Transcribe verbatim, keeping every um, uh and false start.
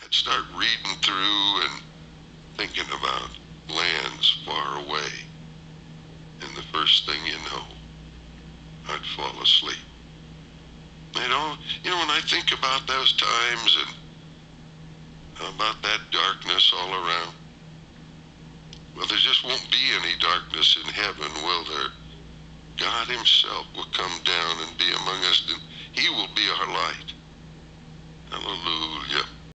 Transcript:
I'd start reading through and thinking about lands far away. And the first thing you know, I'd fall asleep. You know, you know, when I think about those times and about that darkness all around, well, there just won't be any darkness in heaven, will there? God himself will come down and be among us, and he will be our light. Hallelujah.